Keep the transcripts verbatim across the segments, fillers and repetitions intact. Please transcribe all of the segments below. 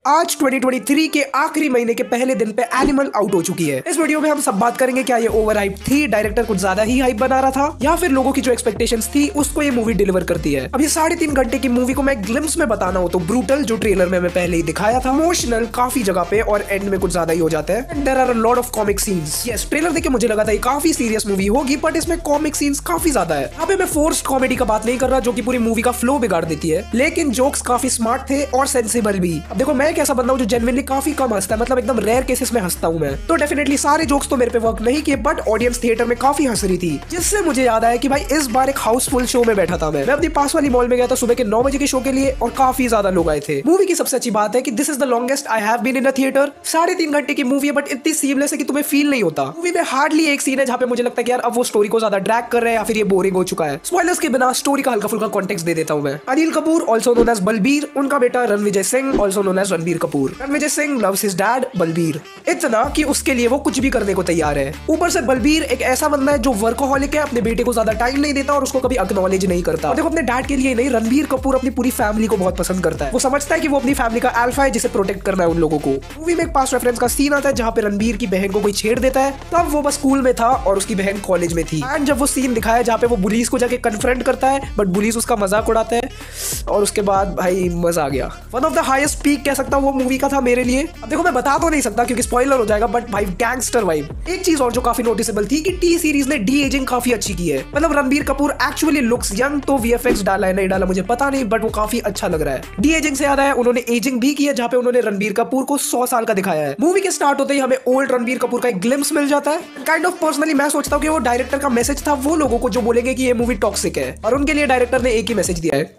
आज twenty twenty three के आखिरी महीने के पहले दिन पे एनिमल आउट हो चुकी है। इस वीडियो में हम सब बात करेंगे क्या ये ओवर हाइप थी, डायरेक्टर कुछ ज्यादा ही हाइप बना रहा था, या फिर लोगों की जो एक्सपेक्टेशंस थी उसको ये मूवी डिलीवर करती है। अब ये साढ़े तीन घंटे की मूवी को मैं ग्लिम्स में बताना हो तो ब्रूटल, जो ट्रेलर में मैं पहले ही दिखाया था, इमोशनल काफी जगह पे और एंड में कुछ ज्यादा ही हो जाता है। There are a lot of comic scenes. Yes, trailer देख के मुझे लगा था ये काफी सीरियस मूवी होगी, बट इसमें कॉमिक सीन्स काफी ज्यादा है। यहाँ पे मैं फोर्स्ड कॉमेडी का बात नहीं कर रहा जो कि पूरी मूवी का फ्लो बिगाड़ देती है, लेकिन जोक्स काफी स्मार्ट थे और सेंसिबल भी। अब देखो, मैं एक ऐसा बंदा हूँ जो जेन्युइनली काफी कम हंसता है, मतलब एकदम रेयर केसेस में हंसता हूँ मैं, तो डेफिनेटली सारे जोक्स तो मेरे पे वर्क नहीं किए, बट ऑडियंस थिएटर में काफी हंस रही थी, जिससे मुझे याद आया कि भाई इस बार एक हाउसफुल शो में बैठा था मैं मैं अपनी पास वाली मॉल में गया था सुबह के नौ बजे के शो के लिए, और काफी ज्यादा लोग आए थे। मूवी की सबसे अच्छी बात है कि this is the longest I have been in a theatre. साढ़े तीन घंटे की मूवी है, बट इतनी सीमलेस है कि तुम्हें फील नहीं होता। मूवी में हार्डली एक सीन है जहाँ पे मुझे लगता है कि यार अब वो स्टोरी को ज्यादा ड्रैग कर रहे हैं या फिर ये बोरिंग हो चुका है। स्पॉयलर्स के बिना स्टोरी का हल्का फुल्का कॉन्टेक्स्ट दे देता हूँ मैं। Anil Kapoor, also known as Balbir, उनका बेटा Ranvijay Singh, also known as Ranbir Kapoor. Ranvijay Singh loves his dad Balbir, इतना कि उसके लिए वो कुछ भी करने को तैयार है। ऊपर से बलबीर एक ऐसा बंदा है जो वर्कोहॉलिक है, अपने बेटे को ज्यादा टाइम नहीं देता और उसको कभी एक्नॉलेज नहीं करता। और देखो, अपने डैड के लिए नहीं, रणबीर कपूर अपनी पूरी फैमिली को बहुत पसंद करता है। वो समझता है कि वो अपनी फैमिली का अल्फा है जिसे प्रोटेक्ट करना है उन लोगों को। मूवी में एक पास्ट रेफरेंस का सीन आता है जहाँ पे रणबीर की बहन को कोई छेड़ देता है, तब वो बस स्कूल में था और उसकी बहन कॉलेज में थी। एंड जब वो सीन दिखाया जहाँ पे वो पुलिस को जाके कन्फ्रंट करता है, बट पुलिस उसका मजाक उड़ाता है, और उसके बाद भाई मजा आ गया। One of the highest peak कह सकता हूँ वो मूवी का था मेरे लिए। अब देखो, मैं बता तो नहीं सकता क्योंकि स्पॉइलर हो जाएगा, बट भाई गैंगस्टर वाइब। एक चीज और जो काफी नोटिसेबल थी कि टी सीरीज ने डी एजिंग काफी अच्छी की है। मतलब Ranbir Kapoor actually looks young, तो वीएफएक्स डाला है नहीं डाला मुझे पता नहीं, बट वो काफी अच्छा लग रहा है। डी एजिंग से याद आया, उन्होंने एजिंग भी की है जहाँ पे उन्होंने रणबीर कपूर को सौ साल का दिखाया है। मूवी के स्टार्ट होते ही हमें ओल्ड रणबीर कपूर का एक ग्लिम्स मिल जाता है। काइंड ऑफ पर्सनली मैं सोचता हूँ कि वो डायरेक्टर का मैसेज था वो लोगों को जो बोलेंगे कि ये मूवी टॉक्सिक है, और उनके लिए डायरेक्टर ने एक ही मैसेज दिया है।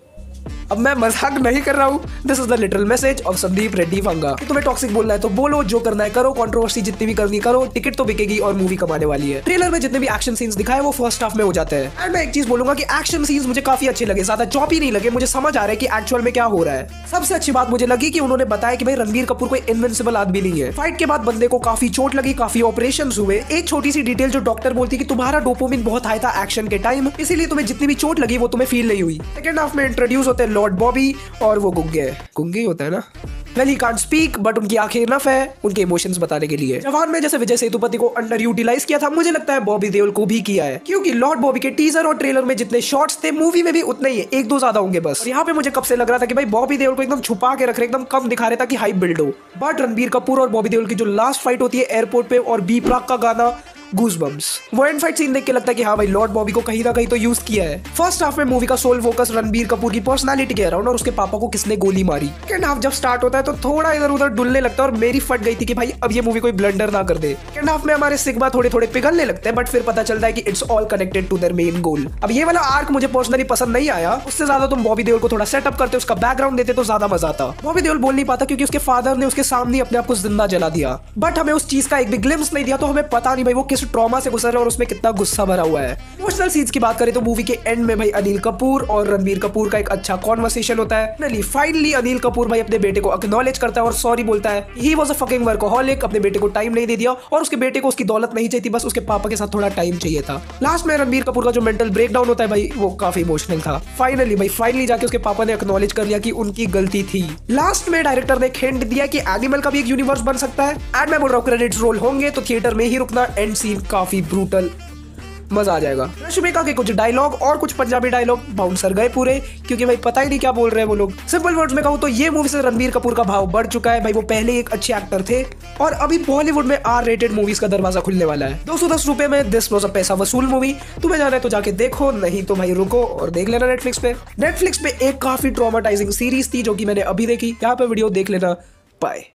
अब मैं मजाक नहीं कर रहा हूँ, this is the little message of Sandeep Reddy Vanga. तुम्हें टॉक्सिक बोलना है तो बोलो, जो करना है करो, कंट्रोवर्सी जितनी भी करनी करो, टिकट तो बिकेगी और मूवी कमाने वाली है। ट्रेलर में जितने भी एक्शन सीन्स दिखाए वो फर्स्ट हाफ में हो जाते हैं। एंड मैं एक चीज बोलूंगा कि एक्शन सीन्स मुझे काफी अच्छे लगे, ज्यादा चॉपी नहीं लगे, मुझे समझ आ रहा है कि एक्चुअल में क्या हो रहा है। सबसे अच्छी बात मुझे लगी कि उन्होंने बताया कि भाई रणबीर कपूर कोई इनविंसिबल आदमी नहीं है। फाइट के बाद बंदे को काफी चोट लगी, काफी ऑपरेशन हुए। एक छोटी सी डिटेल जो डॉक्टर बोलती कि तुम्हारा डोपामिन बहुत हाई था एक्शन के टाइम, इसीलिए तुम्हें जितनी भी चोट लगी वो तुम्हें फील नहीं हुई। सेकंड हाफ में इंट्रोड्यूस होते हैं लॉर्ड बॉबी, और वो गुंगे गुंगे ही होता है ना। Well, he can't speak, but उनकी आंखें इनफ है उनके इमोशंस बताने के लिए। जवान में जैसे विजय सेतुपति को अंडर यूटिलाइज किया था, मुझे लगता है बॉबी देओल को भी किया है, क्योंकि लॉर्ड बॉबी के टीजर और ट्रेलर में जितने शॉट्स थे मूवी में भी उतने ही है, एक दो ज्यादा होंगे बस। यहाँ पे मुझे कब से लग रहा था कि भाई बॉबी देओल को एकदम छुपा के रख रहे, एकदम कम दिखा रहे ताकि हाइप बिल्ड हो। बट रणबीर कपूर और बॉबी देओल की जो लास्ट फाइट होती है एयरपोर्ट पे, और बी प्राक का गाना गूज़बम्प्स, वो एंड फाइट सीन देख के लगता है कि हाँ भाई लॉर्ड बॉबी को कहीं ना कहीं तो यूज किया है। फर्स्ट हाफ में मूवी का सोल फोकस रणबीर कपूर की पर्सनालिटी के अराउंड और उसके पापा को किसने गोली मारी। सेकंड हाफ जब स्टार्ट होता है तो थोड़ा इधर उधर डुलने लगता है, और मेरी फट गई थी कि भाई अब ये मूवी कोई ब्लंडर ना कर दे। सेकंड हाफ में हमारे सिग्मा थोड़े थोड़े पिघलने लगते हैं, बट फिर पता चलता है कि it's all connected to their main goal. अब ये वाला आर्क मुझे पर्सनली पसंद नहीं आया, उससे ज्यादा तुम बॉबी देओल को थोड़ा सेटअप करते, उसका बैकग्राउंड देते तो ज्यादा मजा आता। बॉबी देओल बोल नहीं पाता क्योंकि उसके फादर ने उसके सामने अपने आप को जिंदा जला दिया, बट हमें उस चीज का एक भी ग्लिम्स नहीं दिया, तो हमें पता नहीं भाई वो किस ट्रॉमा से गुजर और उसमें कितना गुस्सा भरा हुआ है। इमोशनल सीन्स की बात करें तो मूवी के एंड में भाई अनिल कपूर और रणबीर कपूर का एक अच्छा कॉन्वर्सेशन होता है। फाइनली अनिल कपूर भाई अपने बेटे को एक्नॉलेज करता है और सॉरी बोलता है। He was a fucking workaholic, अपने बेटे को टाइम नहीं दे दिया, और उसके बेटे को उसकी दौलत नहीं चाहिए थी, बस उसके पापा के साथ थोड़ा टाइम चाहिए था। लास्ट में रणबीर कपूर का जो मेंटल ब्रेकडाउन होता है भाई वो काफी इमोशनल था। फाइनली भाई फाइनली जाके उसके पापा ने एक्नॉलेज कर लिया कि उनकी गलती थी। लास्ट में डायरेक्टर ने हिंट दिया कि एनिमल का भी एक यूनिवर्स बन सकता है। एंड मैं बोल रहा हूँ क्रेडिट्स रोल होंगे तो थिएटर में ही रुकना, एंड सीन काफी ब्रूटल, मजा आ जाएगा। रश्मिका के कुछ डायलॉग और कुछ पंजाबी डायलॉग बाउंसर गए पूरे, क्योंकि भाई पता ही नहीं क्या बोल रहे हैं वो लोग। सिंपल वर्ड्स में कहूँ तो ये मूवी से रणबीर कपूर का भाव बढ़ चुका है भाई। वो पहले एक अच्छे एक्टर थे और अभी बॉलीवुड में आर रेटेड मूवीज का दरवाजा खुलने वाला है। दो सौ दस रुपए में दिस वाज अ पैसा वसूल मूवी। तुम्हें जाना है तो जाके देखो, नहीं तो भाई रुको और देख लेना नेटफ्लिक्स पे। नेटफ्लिक्स पे एक काफी ट्रॉमाटाइजिंग सीरीज थी जो कि मैंने अभी देखी, यहाँ पे वीडियो देख लेना। बाय।